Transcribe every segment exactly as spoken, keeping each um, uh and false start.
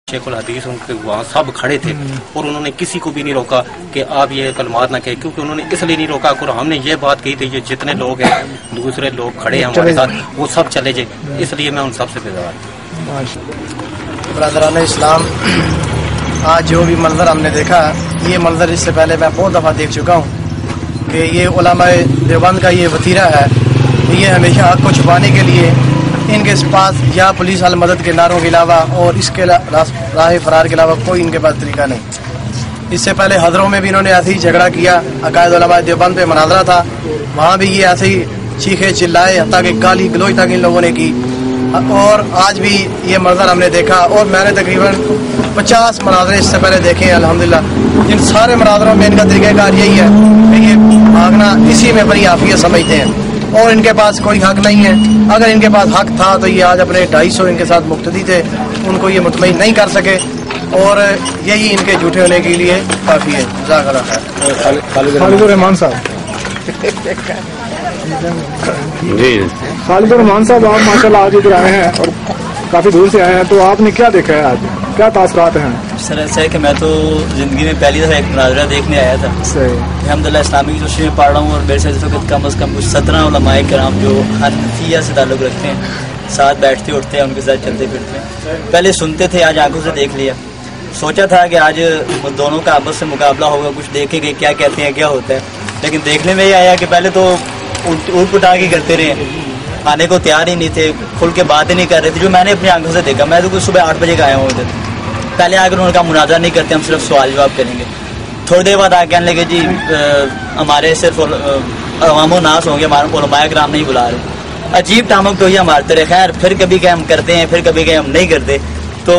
शेखुल हदीस उनके वहाँ सब खड़े थे और उन्होंने किसी को भी नहीं रोका कि आप ये कलमात ना कहें, क्योंकि उन्होंने इसलिए नहीं रोका और हमने ये बात कही थी ये जितने लोग हैं दूसरे लोग खड़े हैं हमारे साथ वो सब चले जाए, इसलिए मैं उन सबसे बेजार हूँ। ब्रदरान इस्लाम, आज जो भी मंजर हमने देखा ये मंजर इससे पहले मैं बहुत दफ़ा देख चुका हूँ कि ये उलमाए देवबंद का ये वतीरा है, ये हमेशा हक़ को छुपाने के लिए इनके पास या पुलिस वाल मदद के नारों के अलावा और इसके राह फरार के अलावा कोई इनके पास तरीका नहीं। इससे पहले हजरों में भी इन्होंने ऐसे ही झगड़ा किया, अकायद उलमाए देवबंद पे मुनाजरा था, वहाँ भी ये ऐसे ही चीखे चिल्लाए हत्ता कि गाली गलोच तक इन लोगों ने की। और आज भी ये मंजर हमने देखा और मैंने तकरीबन पचास मनाजरे इससे पहले देखे हैं अल्हम्दुलिल्लाह। इन सारे मनाजरों में इनका तरीक़ाकार यही है कि ये भागना इसी में बड़ी आफियत समझते हैं और इनके पास कोई हक नहीं है। अगर इनके पास हक था तो ये आज अपने ढाई सौ इनके साथ मुक्तदी थे, उनको ये मुतमईन नहीं कर सके और यही इनके झूठे होने के लिए काफ़ी है। खालिद रहमान साहब जी खालिद रहमान साहब, आप माशाल्लाह आज इधर आए हैं और काफ़ी दूर से आए हैं, तो आपने क्या देखा है आज, क्या तासुरात हैं? सर ऐसा है कि मैं तो ज़िंदगी में पहली दफ़ा एक मुनाज़रा देखने आया था। अल्हम्दुलिल्लाह इस्लामी की तशरीह में पढ़ रहा हूँ और मेरे से इस वक्त कम अज़ कम कुछ सत्रह उलमाए किराम जो हनफिया से ताल्लुक़ रखते हैं, साथ बैठते उठते हैं, उनके साथ चलते फिरते हैं। पहले सुनते थे, आज आंखों से देख लिया। सोचा था कि आज दोनों का आपस में मुकाबला होगा, कुछ देखेंगे क्या कहते हैं क्या होता है, लेकिन देखने में ये आया कि पहले तो उठ पुटा के करते रहे, आने को तैयार ही नहीं थे, खुल के बात ही नहीं कर रहे थे। जो मैंने अपनी आंखों से देखा, मैं तो कुछ सुबह आठ बजे का आया हूँ उधर, पहले आकर उन्होंने कहा मुनाज़रा नहीं करते, हम सिर्फ सवाल जवाब करेंगे। थोड़ी देर बाद आके कहने लगे जी हमारे सिर्फ अवामो नास होंगे, हमारे को उलमाए किराम नहीं बुला रहे। अजीब टामक तो ये मारते रहे। खैर फिर कभी कहीं हम करते हैं, फिर कभी कहीं हम नहीं करते, तो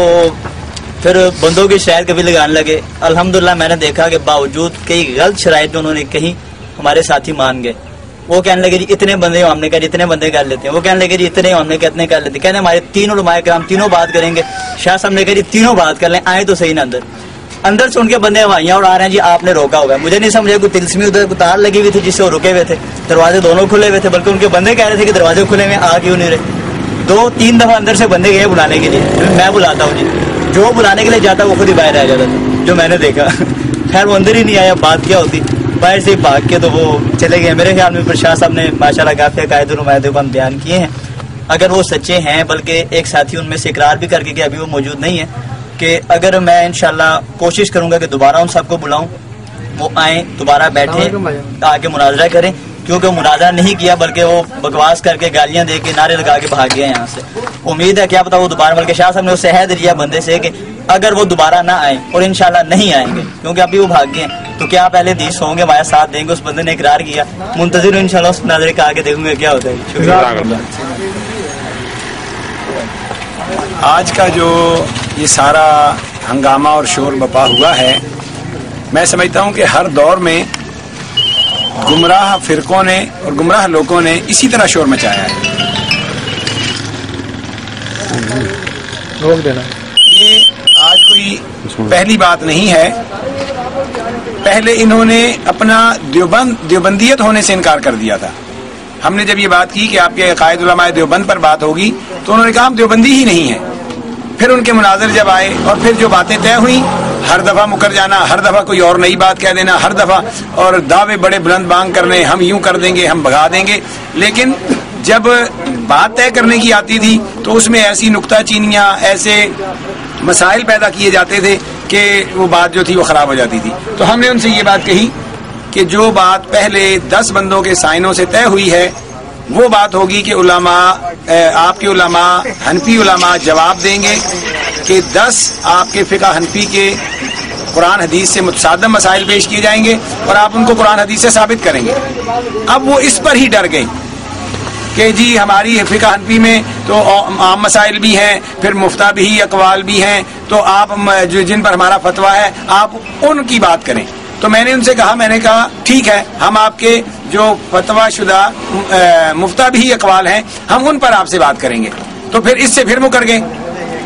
फिर बंदों की शायद कभी लगाने लगे। अल्हम्दुलिल्लाह मैंने देखा कि बावजूद कई गलत शराइत जो उन्होंने कही हमारे साथी मान गए। वो कहने लगे जी इतने बंदे हो, हमने कहा इतने बंदे कर लेते हैं। वो कहने लगे जी इतने हो, हमने कितने कर लेते हैं। कहने हमारे तीन उलमाए किराम तीनों बात करेंगे। शाह साहब ने कहा जी तीनों बात कर लें, आए तो सही ना अंदर। अंदर से उनके बंदे हवाइयाँ उड़ा रहे हैं जी आपने रोका हुआ है। मुझे नहीं समझा, कोई तिलस्मी उधर तार लगी हुई थी जिससे वो रुके हुए थे, दरवाजे दोनों खुले हुए थे, बल्कि उनके बंदे कह रहे थे कि दरवाजे खुले हुए आ क्यों नहीं रहे। दो तीन दफा अंदर से बंदे गए बुलाने के लिए, मैं बुलाता हूँ जी, जो बुलाने के लिए जाता वो खुद ही बाहर आ जाता था, जो मैंने देखा। खैर वो अंदर ही नहीं आया, बात क्या होती, बाहर से ही भाग के तो वो चले गए। मेरे ख्याल में फिर शाह साहब ने माशाल्लाह काफ़ी अकायद उलमाए देवबंद बयान किए हैं। अगर वो सच्चे हैं, बल्कि एक साथी उनमें से इकरार भी करके कि अभी वो मौजूद नहीं है, कि अगर मैं इंशाल्लाह कोशिश करूंगा कि दोबारा उन सबको बुलाऊं, वो आए दोबारा बैठे आके मुनाजरा करें, क्योंकि वो मुनाजरा नहीं किया बल्कि वो बकवास करके गालियां दे के नारे लगा के भाग गए यहाँ से। उम्मीद है क्या पता वो दोबारा, बल्कि शाह साहब ने उससे अहद लिया बंदे से कि अगर वो दोबारा ना आए, और इंशाल्लाह नहीं आएंगे क्योंकि अभी वो भाग गए, तो क्या पहले दीस होंगे हमारा साथ देंगे। उस बंदे ने इकरार किया, मुंतजिर हूं इंशाल्लाह उस मुनाजरे का आके देखूंगे क्या होता है। शुक्रिया। आज का जो ये सारा हंगामा और शोर बपा हुआ है, मैं समझता हूँ कि हर दौर में गुमराह फिरकों ने और गुमराह लोगों ने इसी तरह शोर मचाया है। रोक देना ये आज कोई पहली बात नहीं है। पहले इन्होंने अपना देवबंद देवबंदियत होने से इनकार कर दिया था। हमने जब ये बात की कि आपके अकायद उलमाए देवबंद पर बात होगी, तो उन्होंने कहा हम देवबंदी ही नहीं है। फिर उनके मुनाज़र जब आए और फिर जो बातें तय हुई, हर दफ़ा मुकर जाना, हर दफ़ा कोई और नई बात कह देना, हर दफ़ा और दावे बड़े बुलंद बांग करने, हम यूं कर देंगे, हम भगा देंगे। लेकिन जब बात तय करने की आती थी तो उसमें ऐसी नुक्ता चीनियाँ, ऐसे मसाइल पैदा किए जाते थे कि वो बात जो थी वो ख़राब हो जाती थी। तो हमने उनसे ये बात कही कि जो बात पहले दस बंदों के साइनों से तय हुई है, वो बात होगी कि उलमा, आपके उलमा हनफी उलमा जवाब देंगे कि दस आपके फ़िक़्ह हनफी के कुरान हदीस से मुतसादम मसाइल पेश किए जाएंगे और आप उनको कुरान हदीस से साबित करेंगे। अब वो इस पर ही डर गए कि जी हमारी फ़िक़्ह हनफी में तो आम मसाइल भी हैं, फिर मुफ्ता भी अकवाल भी हैं, तो आप जो जिन पर हमारा फतवा है आप उनकी बात करें। तो मैंने उनसे कहा, मैंने कहा ठीक है, हम आपके जो फतवा शुदा मुफ्ता भी अकवाल हैं हम उन पर आपसे बात करेंगे। तो फिर इससे फिर मुकर गए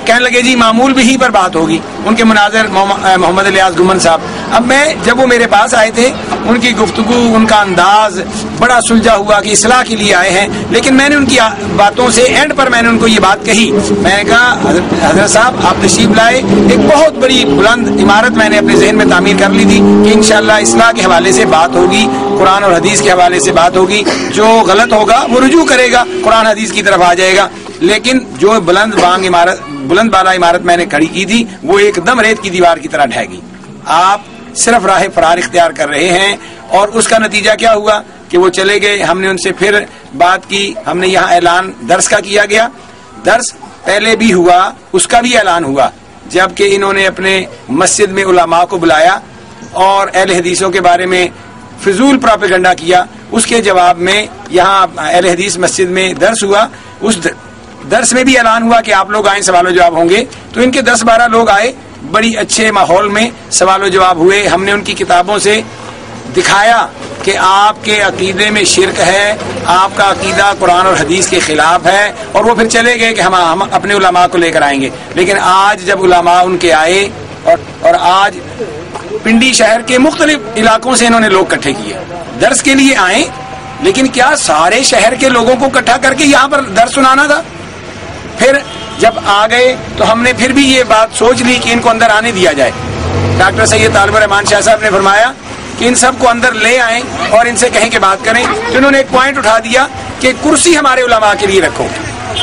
कहने लगे जी मामूल भी ही पर बात होगी। उनके मुनाज़िर मोहम्मद इलियास गुम्मन साहब, अब मैं जब वो मेरे पास आए थे, उनकी गुफ्तगू, उनका अंदाज बड़ा सुलझा हुआ कि इस्लाह के लिए आए हैं, लेकिन मैंने उनकी बातों से एंड पर मैंने उनको ये बात कही, मैंने कहा हज़रत साहब आप तशरीफ लाए, एक बहुत बड़ी बुलंद इमारत मैंने अपने जहन में तामीर कर ली थी कि इंशाअल्लाह इस्लाह के हवाले से बात होगी, कुरान और हदीस के हवाले से बात होगी, जो गलत होगा वो रुजू करेगा, कुरान हदीस की तरफ आ जाएगा। लेकिन जो बुलंद बांग इमारत बुलंद बाला इमारत मैंने खड़ी की थी वो एकदम रेत की दीवार की तरह ढह गई। आप सिर्फ राह फरार इख्तियार कर रहे हैं, और उसका नतीजा क्या हुआ कि वो चले गए। हमने उनसे फिर बात की, हमने यहाँ ऐलान दर्स का किया गया, दर्स पहले भी हुआ, उसका भी ऐलान हुआ, जबकि इन्होंने अपने मस्जिद में उलमा को बुलाया और अहले हदीसों के बारे में फिजूल प्रोपेगेंडा किया। उसके जवाब में यहाँ अहले हदीस मस्जिद में दर्स हुआ, उस दर्स में भी ऐलान हुआ कि आप लोग आए, सवाल जवाब होंगे। तो इनके दस बारह लोग आए, बड़ी अच्छे माहौल में सवाल जवाब हुए। हमने उनकी किताबों से दिखाया कि आपके अकीदे में शिरक है, आपका अकीदा कुरान और हदीस के खिलाफ है, और वो फिर चले गए कि हम हम अपने उलमा को लेकर आएंगे। लेकिन आज जब उलमा उनके आए और, और आज पिंडी शहर के मुख्तलिफ इलाकों से इन्होंने लोग इकट्ठे किए, दर्स के लिए आए, लेकिन क्या सारे शहर के लोगों को इकट्ठा करके यहाँ पर दर्स सुनाना था? फिर जब आ गए तो हमने फिर भी ये बात सोच ली कि इनको अंदर आने दिया जाए। डॉक्टर सैयद तालिबुर रहमान शाह साहब ने फरमाया कि इन सबको अंदर ले आएं और इनसे कहें कि बात करें। तो इन्होंने एक पॉइंट उठा दिया कि कुर्सी हमारे उलमा के लिए रखो।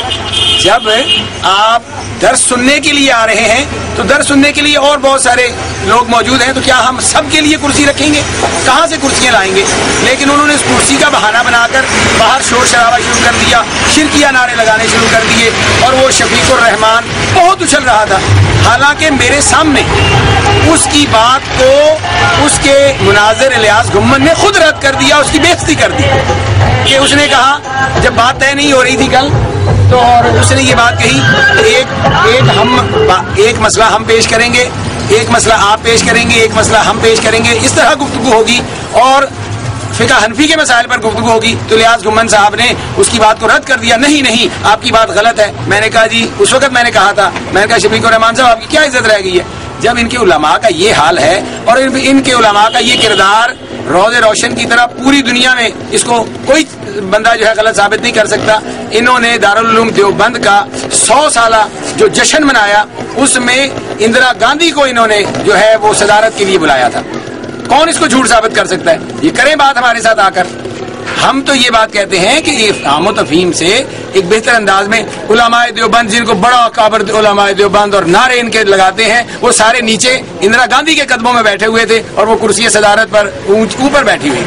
जब आप दर्स सुनने के लिए आ रहे हैं तो दर्स सुनने के लिए और बहुत सारे लोग मौजूद हैं, तो क्या हम सब के लिए कुर्सी रखेंगे? कहाँ से कुर्सियाँ लाएंगे? लेकिन उन्होंने इस कुर्सी का बहाना बनाकर बाहर शोर शराबा शुरू कर दिया, शिरकिया नारे लगाने शुरू कर दिए, और वो शफीकुर रहमान बहुत उछल रहा था। हालांकि मेरे सामने उसकी बात को उसके मुनाज़िर इलियास गुम्मन ने खुद रद्द कर दिया, उसकी बेइज्जती कर दी कि उसने कहा, जब बात तय नहीं हो रही थी कल, तो और उसने ये बात कही, एक एक हम एक मसला हम पेश करेंगे, एक मसला आप पेश करेंगे, एक मसला हम पेश करेंगे, इस तरह गुफ्तगू होगी और फिका हनफी के मसाइल पर गुफ्तगू होगी। तो इलियास गुम्मन साहब ने उसकी बात को रद्द कर दिया, नहीं नहीं आपकी बात गलत है। मैंने कहा जी, उस वक्त मैंने कहा था, मैंने कहा शफीकुर रहमान साहब आपकी क्या इज्जत रह गई है जब इनके उलमा का ये हाल है और इन, इनके उलमा का ये किरदार रोज़े रोशन की तरह पूरी दुनिया में इसको कोई बंदा जो है गलत साबित नहीं कर सकता। इन्होंने दारुल उलूम देवबंद का सौ साला जो जश्न मनाया, उसमें इंदिरा गांधी को इन्होंने जो है वो सदारत के लिए बुलाया था। कौन इसको झूठ साबित कर सकता है? ये करें बात हमारे साथ आकर। हम तो ये बात कहते हैं कि इफ़हाम तफ़हीम से एक बेहतर अंदाज में उलमाए देवबंद, जिनको बड़ा काबर उलमाए देवबंद और नारे इनके लगाते हैं, वो सारे नीचे इंदिरा गांधी के कदमों में बैठे हुए थे और वो कुर्सी सदारत पर ऊपर बैठी हुई।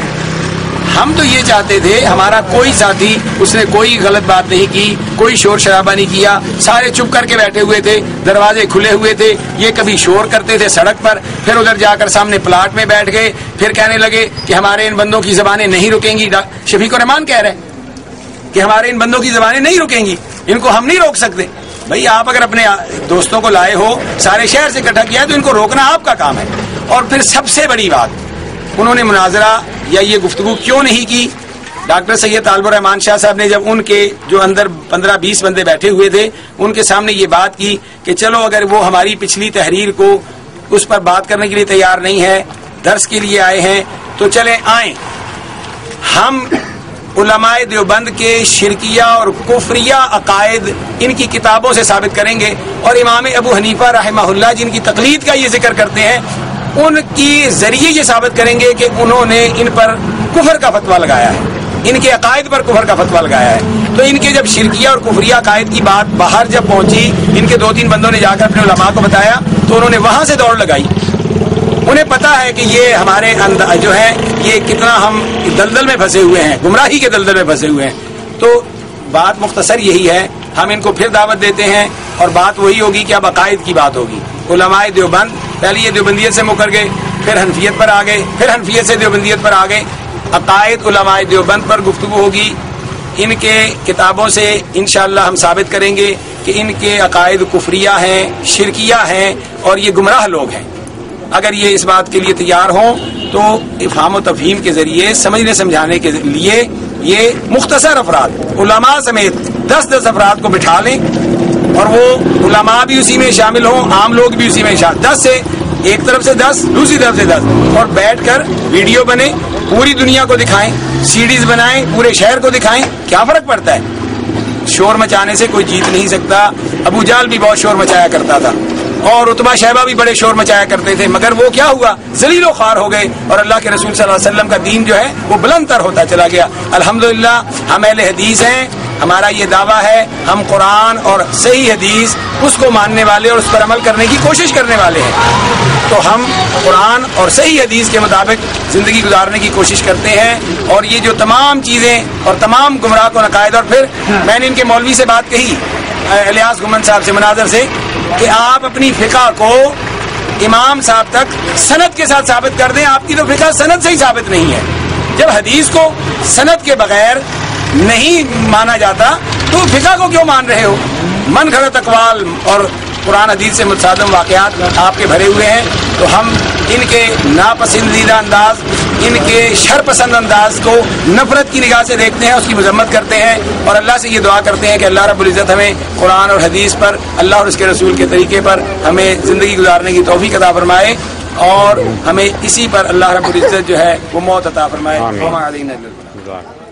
हम तो ये चाहते थे, हमारा कोई साथी उसने कोई गलत बात नहीं की, कोई शोर शराबा नहीं किया, सारे चुप करके बैठे हुए थे, दरवाजे खुले हुए थे। ये कभी शोर करते थे सड़क पर, फिर उधर जाकर सामने प्लाट में बैठ गए, फिर कहने लगे कि हमारे इन बंदों की जबानें नहीं रुकेंगी। शफीकुर रहमान कह रहे हैं कि हमारे इन बंदों की जबानें नहीं रुकेंगी, इनको हम नहीं रोक सकते। भाई आप अगर अपने दोस्तों को लाए हो, सारे शहर से इकट्ठा किया, तो इनको रोकना आपका काम है। और फिर सबसे बड़ी बात, उन्होंने मुनाजरा या ये गुफ्तगू क्यों नहीं की? डॉक्टर सैयद तालिबुर रहमान शाह साहब ने जब उनके जो अंदर पंद्रह बीस बंदे बैठे हुए थे, उनके सामने ये बात की कि चलो अगर वो हमारी पिछली तहरीर को उस पर बात करने के लिए तैयार नहीं है, दर्स के लिए आए हैं, तो चले आए, हम उलमाए देवबंद के शिरकिया और कुफरिया अकायद इनकी किताबों से साबित करेंगे। और इमाम अबू हनीफा रहमहुल्लाह जिनकी तकलीद का ये जिक्र करते हैं, उनकी जरिए ये साबित करेंगे कि उन्होंने इन पर कुफर का फतवा लगाया है, इनके अकायद पर कुफर का फतवा लगाया है। तो इनके जब शिरकिया और कुफरिया अकायद की बात बाहर जब पहुंची, इनके दो तीन बंदों ने जाकर अपने उलमा को बताया, तो उन्होंने वहां से दौड़ लगाई। उन्हें पता है कि ये हमारे अंदर जो है ये कितना हम दलदल में फंसे हुए हैं, गुमराही के दलदल में फंसे हुए हैं। तो बात मुख्तसर यही है, हम इनको फिर दावत देते हैं और बात वही होगी कि अब अकायद की बात होगी। उलमाए देवबंद पहले ये देवबंदियत से मुकर गए, फिर हनफियत पर आ गए, फिर हनफियत से देवबंदियत पर आ गए। अकायद उलमाए देवबंद पर गुफ्तगू होगी। इनके किताबों से इंशाअल्लाह हम साबित करेंगे कि इनके अकायद कुफरिया हैं, शिरकिया हैं और ये गुमराह लोग हैं। अगर ये इस बात के लिए तैयार हों तो इफ़हाम व तफ़हीम के जरिए समझने समझाने के लिए ये मुख्तसर अफराद उलमा समेत दस दस अफराद को बिठा लें اور وہ علماء بھی اسی میں شامل ہوں, عام لوگ بھی اسی میں شامل, دس سے ایک طرف سے دس, دوسری طرف سے دس, اور بیٹھ کر ویڈیو بنے, پوری دنیا کو دکھائیں, سی ڈیز بنائیں, پورے شہر کو دکھائیں, کیا فرق پڑتا ہے؟ شور مچانے سے کوئی جیت نہیں سکتا. ابو جہل بھی بہت شور مچایا کرتا تھا, اور عتبہ شیبہ بھی بڑے شور مچایا کرتے تھے, مگر وہ کیا ہوا؟ ذلیل و خوار ہو گئے, اور اللہ کے رسول صلی اللہ علیہ وسلم کا دین جو ہے وہ بلند تر ہوتا چلا گیا. الحمدللہ ہم اہل حدیث ہیں, ہمارا یہ دعویٰ ہے, ہم قرآن اور صحیح حدیث اس کو ماننے والے اور اس پر عمل کرنے کی کوشش کرنے والے ہیں. تو ہم قرآن اور صحیح حدیث کے مطابق زندگی گزارنے کی کوشش کرتے ہیں, اور یہ جو تمام چیزیں اور تمام گمراہ کو نقائد, اور پھر میں نے ان کے مولوی سے بات کہی, الیاس گمن صاحب سے, مناظر سے, کہ آپ اپنی فقہ کو امام صاحب تک سند کے ساتھ ثابت کر دیں. آپ کی تو فقہ سند سے ہی ثابت نہیں ہے. جب حدیث کو سند کے بغیر نہیں مانا جاتا تو فقہ کو کیوں مان رہے ہو؟ من گھڑت اقوال اور قرآن حدیث سے متصادم واقعات آپ کے بھرے ہوئے ہیں. تو ہم ان کے ناپسندیدہ انداز, ان کے شر پسند انداز کو نفرت کی نگاہ سے دیکھتے ہیں, اس کی مذمت کرتے ہیں, اور اللہ سے یہ دعا کرتے ہیں کہ اللہ رب العزت ہمیں قرآن اور حدیث پر, اللہ اور اس کے رسول کے طریقے پر ہمیں زندگی گزارنے کی توفیق عطا فرمائے, اور ہمیں اسی پر اللہ رب العزت جو ہے وہ موت عطا فرمائے.